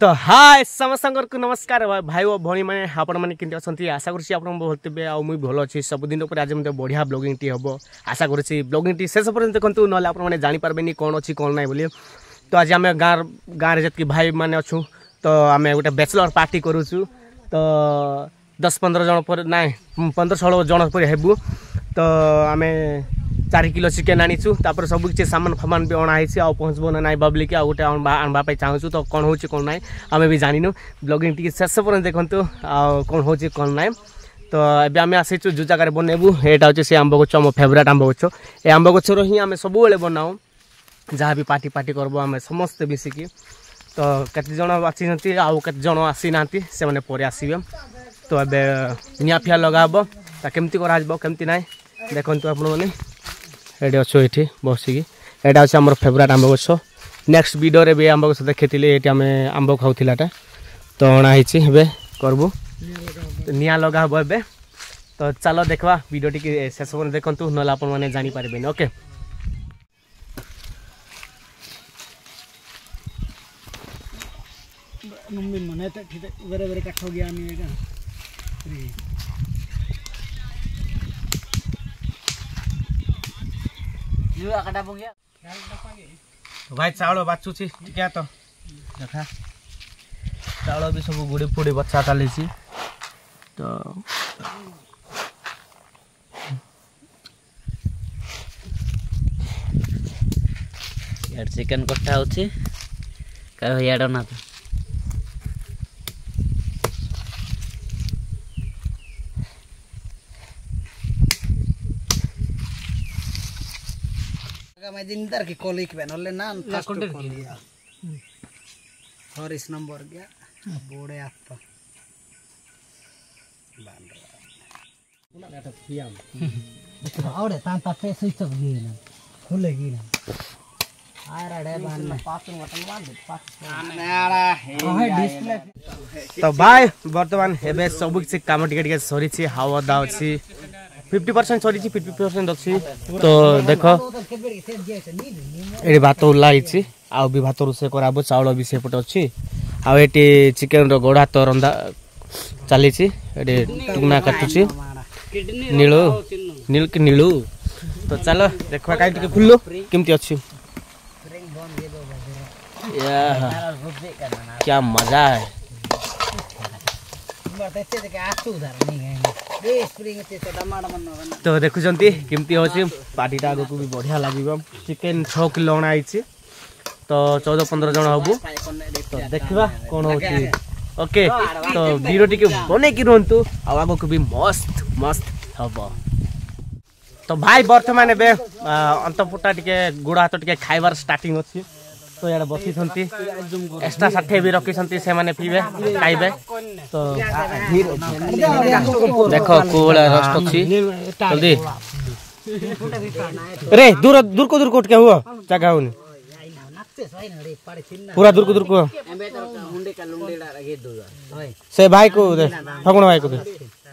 तो हाय समस्त को नमस्कार भाई और भौणी मैंने आपण मैंने केमती अच्छा आशा करुँच आप भल थे आ मुझे भल अच्छी सबुदिन पर आज मतलब बढ़िया ब्लॉगिंग टी हम आशा करुँच ब्लॉगिंग टी शेष पर्यटन देखूँ ना आपने जानीपारे कौन अच्छी कौन ना बोली। तो आज आम गाँव जी भाई मैंने अच्छू तो आम गोटे बैचलर पार्टी करुचु तो 10-15 जन पर ना 15-16 जन पर हेबू। तो आम 4 किलो चिकेन आनीचु तापर सब किसी सामान फामान भी अणाई आ पहुँचब ना ना बबली कि गोटे आनवाई चाहूँ तो कौन हो कौन ना आम भी जानू ब्लॉगिंग टी शेष पर्यटन देखूँ आ कौन हो कौन ना। तो ये आम आसीचु जो जगह बनइबू यहाँ हूँ से आंब गछ मो फेवरेट आंब गछ ए आंब गछर ही आम सब बनाऊ जहाँ भी पार्टी पार्टी करब आम समस्ते मिसिकी। तो केते जन आसी आउ केते जन आसी ना से मैंने पर आसबे। तो ए निया फिया लगाब केमती करमती ना देखु आपने ये अच्छे ये बसिकी यहाँ अच्छे आम फेवरेट आंब गछ। नेक्स्ट वीडियो भी आंब गछ देखी ये आम आंब खाऊलाटा तो अणाई करबू तो निया लगा हम ए। तो चलो देखा वीडियो टी शेष देखूँ ना आपने जानीपारे ओके। मन बेरे बेरे काठ गया तो भाई चाउल बाचुची टिका तो देखा चाउल भी सब गुड़ी फुड़ी बच्चा चली तो यार चिकन कटा होची का याड ना तो मैं दिन दर की कॉलिक बनले ना और इस नंबर गया बोड़े आप और तांता पे स्विच ऑफ गई ना खुलेगी ना तो भाई बर्तमान एबे सब किसी काम टिके सरी हावा दा अच्छी 50% सरी 50% अच्छी। तो देख ये भात उल्लाई आउ भी भात रोषे कराब चाउल भी सेपटे अच्छी आठी चिकेन गोड़ हाथ रंधा चली टुना काटुची नीलू नील कि नीलू। तो चलो देखा कहीं खुल्लु केमती अच्छी क्या मजा है। तो देखुं केमती हो पार्टी आग को भी बढ़िया लगे चिकेन 6 किलो अणाई तो 14-15 जन हबू। तो देखा कौन हो ओके। तो वीडियो टी बन कि रुहतु आग को भी मस्त मस्त हम। तो भाई बर्तमान ए अंतपुटा टे गोड़ हाथ टे खाइबार स्टार्टिंग अच्छी तो यहाँ बसी एक्स्ट्रा साठी भी रखी से मैंने पीबे खाइबे। तो देख कोला रस्ट अच्छी जल्दी रे दूर दूर को दूर के हुआ जगह होनी पूरा दूर को से भाई को दे फगुण भाई को दे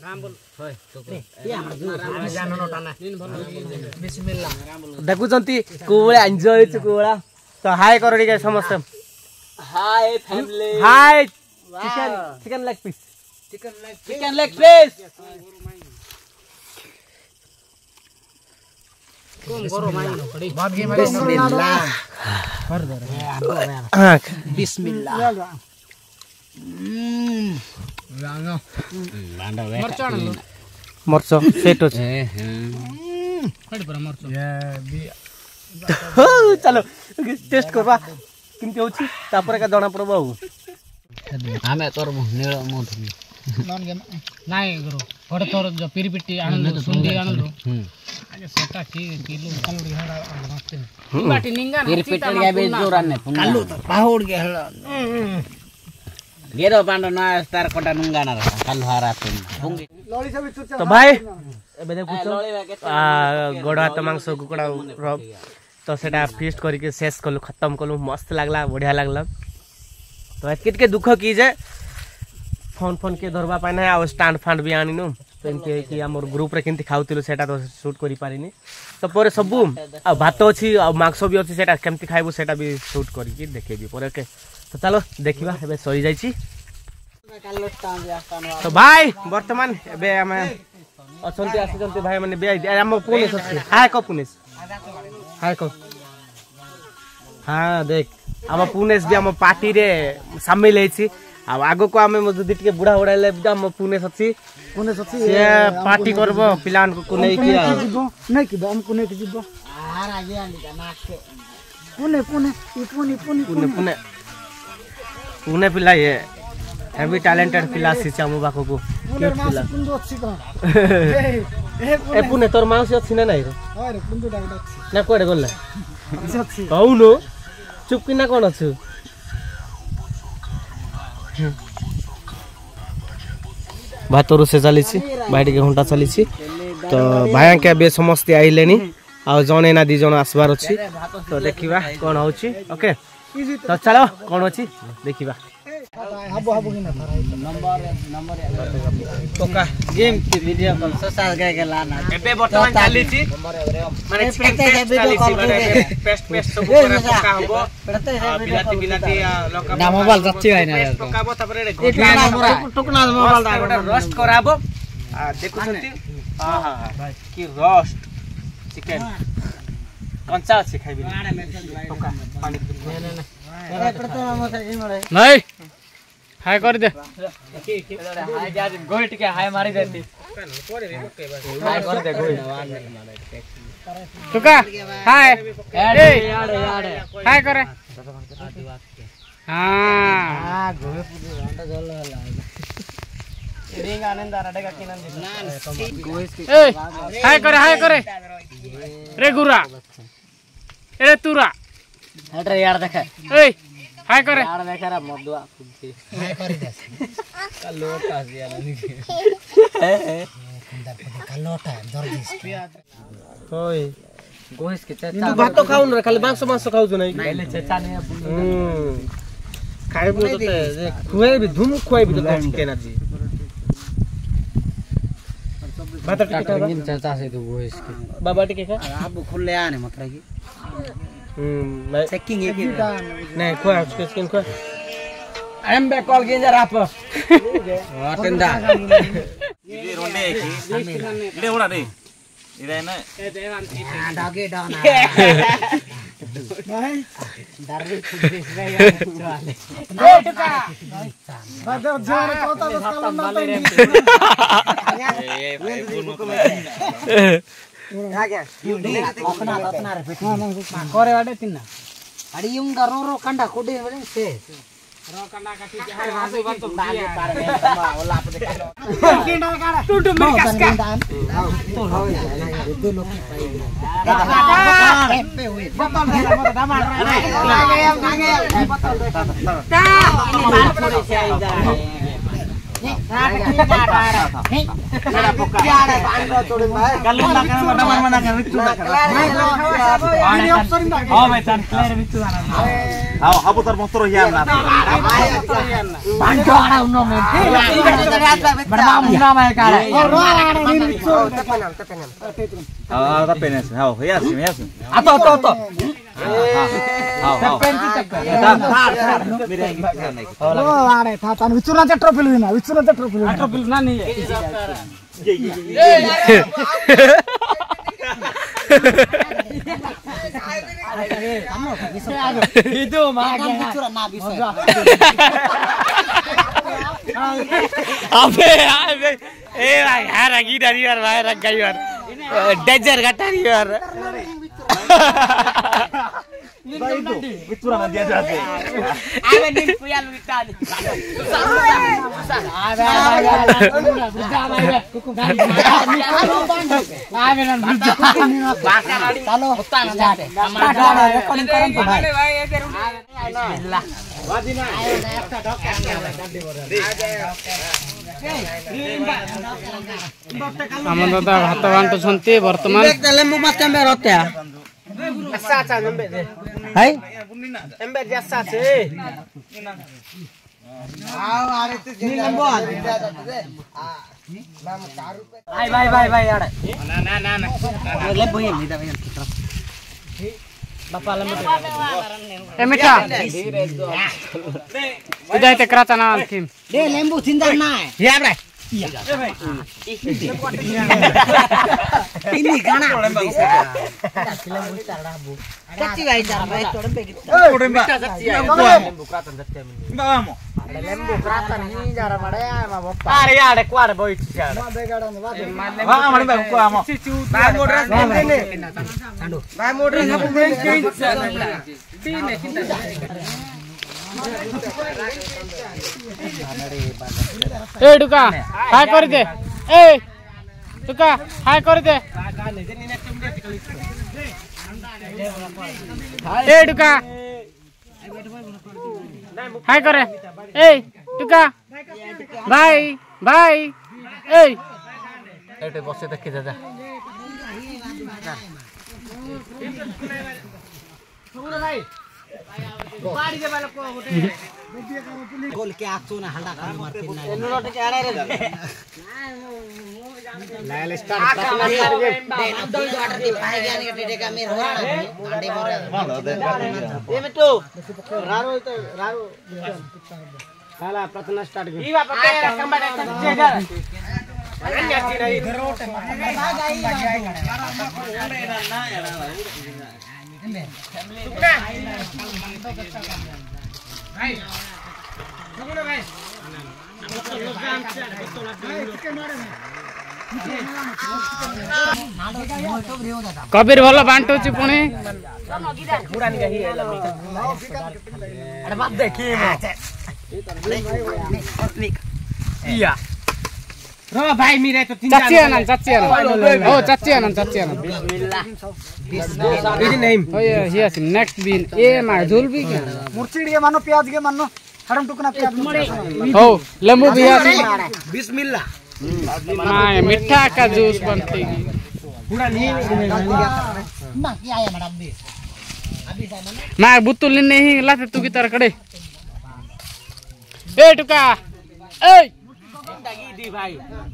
देखुं कोला एंजॉय कोला। तो हाय करो ठीक है समस्त hi family hi chicken leg piece chicken leg piece बिस्मिल्लाह मरच सेट चलो टेस्ट करवा किमती होची तापर का जना पड़बो आमे करबो नीळ मोठ नाही करो थोड़े थोड़े जो पिरपिटी आनंद सुंदी आनंद आगे सेटा की किलो कलोड़ी हड़ा मस्त बाटी निंगा पिरपिटी या बे जोराने कालू तो पाहुड़ के हड़ा गेरो पांडो ना स्टार कोटा नुंगा ना कालू हारा पुंगी। तो भाई एबे देखु गोड़ हाथ मांस कुकड़ा तो सेटा फीस्ट करके शेष कलु खत्म कलु मस्त लगला बढ़िया लगला। तो एतके दुख की जे फोन फोन के धरवा पाए ना स्टांड फांड भी आनिनु तो इनके कि हमर ग्रुप रे केमती खाउतिलो सेटा तो शूट करि पारिनी। तो पर सब आ भात अछि आ मांस भी अछि सेटा केमती खाइबो सेटा भी शूट करिके देखेबी पर ओके। तो चलो देखिबा एबे सरी जाईची तो भाई वर्तमान एबे हमें असंती आसी भाई माने बे हम पुलिस अछि हाय को पुलिस हाय को हाँ देख हम पुलिस भी हम पार्टी रे शामिल हेछि अब आगो को हमें जदी टिके बुढ़ा उड़ाइले हम पुलिस अछि से पार्टी करबो पिलान को नै कि नहीं कि हमको नहीं कि जीबो आर आगे आनी का नाक के पुने पुने पुने पुने पुने पुने पुने पिला ये हेवी टैलेंटेड पिला सिचा मो बाको को क्यूट पिला पुंदो अछि तो ए पुने तोर माउसी अछि ना नै रे अरे पुंदो डागडा अछि ना कोडे गल्ला अछि कहू नो चुप कि ना कोन अछु भात रोसे चली भाई टे घंटा चली तो भाई के बे समस्त आइलेनी आ जने ना दी जन आसबार अछि तो देखिबा कोन होछि ओके तो चलो कोन अछि देखिबा हबो हबो कि ना नंबर टोका गेम की वीडियो कॉल सोशल गए के लाना एबे वर्तमान चली माने चिकन पेस्ट पेस्ट सब करे पका हबो बिलाती बिलाती लका ना मोबाइल रच्ची है ना पकाबो तबरे टुकना मोबाइल दा रोस्ट कराबो आ देखु सती हां हां की रोस्ट चिकन कंचा अछि खाइबी टोका पानी नहीं हाय कर दे हाय जा गोइट के हाय मारी देती हाय कर दे गोइट टुका हाय ए हाय करे हां गोहे पूरा जल होला रिंग आनंद आरेगा किनन दे ए हाय करे रे गुरा ए तुरा अरे यार देख ए हाय करे यार देख रे मदुआ खुदी हाय कर दे कलोटा दिया नहीं कलोटा दर्दी ओए गोहिस के तू चाचा भात खाउ न खाली मांस मांस खाउ नै पहले चाचा ने खाइबो तो जे खुआई भी धूम खुआई भी तो चिकन আজি भात टिके खा चाचा से तो गोहिस के बाबा टिके खा अब खुले आने मतलब की मैं चेकिंग एक नहीं खुआ चिकन खुआ एम बे कॉल गिंजर आप टेंडा ये रोंडे की इडे होना रे इडे ना डागे डाना नहीं दारू खुदी से वाले ए टुका बादे जोर कोता तो कलम ना अपना रे करे वाडे तिन्ना अड़ी यूं रो रो कंडा कोडे बले से रो कंडा काटी हाय हासु बन तो डाले पार में तमा ओला पे किंडा काड़ा टू टू मेरे कसका तो हो दो लोग पाई पे हुए बोतल दे मत दमा आगे बोतल दे ता इने बाल छोड़े से आई जा विचुराचा ट्रॉफी ना विचुराचा ट्रॉफी ना नहीं itu अबे ए यार लगी डरी यार भाई रख गई यार डेंजर घटा रही यार बिचुरा ना दिया जाते आवे नीम पुया लुटा नी आवे ना चलो होता ना जाते रिकॉर्डिंग करन तो भाई बिस्मिल्लाह वादिना একটা ডক আমার দাদা ভাত বান্টুଛନ୍ତି বর্তমান লেম্বু মাছ কেমবে রতে अच्छा अच्छा नंबे दे हाय एम्बे जैसा से आओ अरे तू नीलंबो भाई यार ना लेम्बू ये नीदा भाई की तरफ ए मिठा इधर ते कराचा ना थीम दे नींबू थिंदा ना या रे ini kana kecil भाई चार भाई थोड़े पे Mbak. lembu keratan jatya Mbak mo. lembu keratan ini jara bade ma bappa are yaade kuare boy chha ma begada ne Mbak amane Mbak ko amo. भाई मोटर ने सांडो भाई मोटर ने ए डुका हाय कर दे ए डुका हाय कर दे ए डुका हाय करे ए डुका बाय बाय ए एटे बसे देखि दादा गोल के आछो ना हल्ला कर मारते ना एनु लोटे के आरे रे लाल स्टार दे अब दो वाटर दे पाए गया ने टेटे का मेर होया गांडे मोरे ए मिट्टू रारो तो रारो साला प्रथम स्टार्ट कर ई बाप के कंबा दे जा अन्य की नहीं रोटे कबीर भल बांटुची पुणी रो भाई मेरे तो तीन चाची आनंद ओ चाची आनंद इज नेम ओ ये नेक्स्ट बीन ए मा झोल भी क्या मुर्चिड़ के मानो प्याज के मानो हरम टुकना प्याज हो लेंबू भी है बिस्मिल्लाह मां मीठा का जूस बनती है पूरा नहीं ना क्या है मैडम भी अभी सामान मां बुतुल नहीं लाते तू की तरह कड़े ए टुका ए दी भाई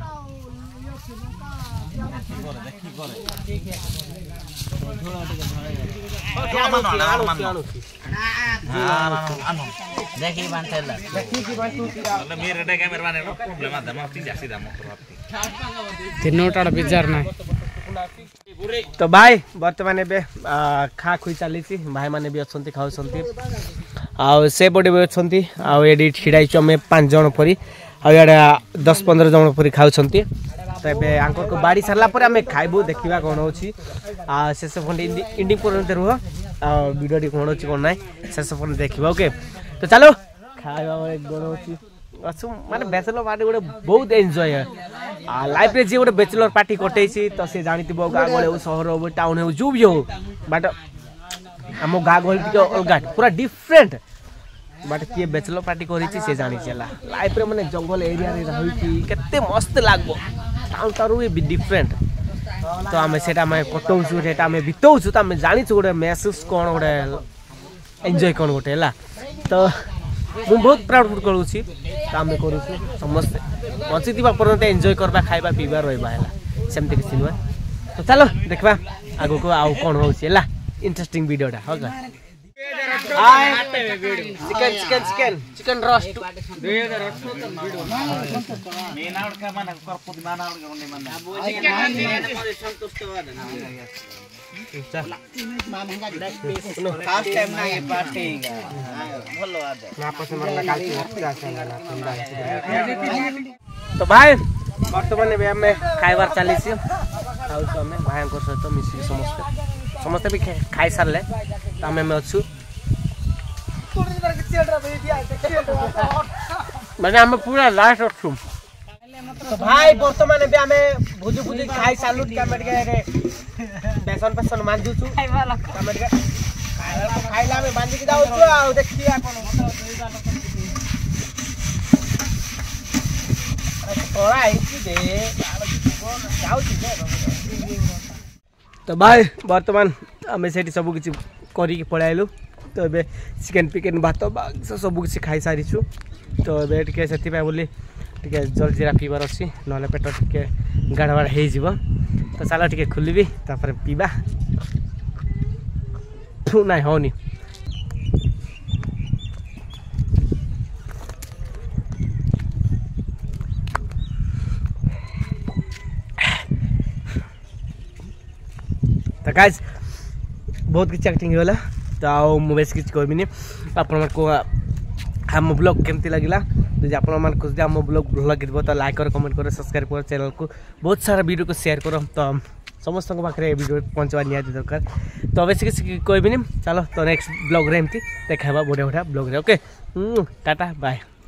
देखी बांटेला Mere de camera mane no problem ada mau tidak sih dah mau तीनोटा बिजार ना तो भाई बर्तमान ए खा खुई चली भाई मैंने भी अच्छा खाऊँ से पटे भी अच्छा आड़ी छिड़ा आम 5 जन परी आड़े 10-15 जन परी खाऊँ तो ये आंकर को बाड़ी सारा पर आम खाइबू देखा कौन हो शेष फोन इंडिंग पर्यंत रुह वीडियो कौन अच्छी कौन ना शेष फोन देखा ओके तो चलो खावा कौन हो माने बैचलर पार्टी गोटे बहुत एंजॉय है लाइफ रे जी गोटे बैचलर पार्टी कटे तो से जानी गाँ गहली हो सहर हो टाउन हो जो भी हो बट आम गाँ गहली टी अलग पूरा डिफरेंट बट किए बैचलर पार्टी करी से जानी लाइफ रे माने जंगल एरिया रे रही केते मस्त लागबो टाउन तारू भी डिफरेंट तो आम से कटाऊँ से बीताऊँ तो आम जानी गोटे महसूस कौन गोटे एंजॉय कौन गोटे है तो मुझे बहुत प्राउड फील करुँची तो आम करूँ समस्ते बची पर्यंत एंजॉय करवा खाइबा पीवा रहा है सेमती किसी नुह तो चलो देखा आग को आउ कौन हो इंटरेस्टिंग वीडियोटा हो chicken chicken chicken chicken roast Menaur ka mana korput manaur ka onde mana first time ना ये पार्टी भलो आदे तो भाई बर्तमान भी आम खाइबार चली खाऊँ भाई सहित मिसिक समस्ते समस्ते भी खाई सारे तो आम अच्छु मैंने आम पूरा लास्ट अच्छु तो भाई बर्तमान भी आम भुजी भुजी खाई सारू बेसन फेसन बांधुचु खाइला आम बांधिक जाऊँ देखिए तो भाई बर्तमान आम से सब किसी कर पलैलु तो ये चिकेन पिकेन भात सब किसी खाई सारी तो ये से बोली टे जलजीरा पीबार अच्छी ना पेट टे गाढ़ हो तो चलो टे खोलि पीवा ନାଇଁ ହଉନି। तो गाइस बहुत किसी एक्टिंग होला तो आओ मु बेस किसी कहबिनी आपण को हम ब्लॉग केमती लगिला तो आपण मन को हम ब्लॉग भल लगिबो तो लाइक कर कमेंट कर सब्सक्राइब कर चैनल को बहुत सारा वीडियो को शेयर कर तो समस्त पाखे वीडियो पहुँचवा निहाती दरकार तो बेस किसी कहबिनी चलो तो नेक्स्ट ब्लॉग रे एमती देखाबा बढ़िया बढ़िया ब्लॉग रे ओके टाटा बाय।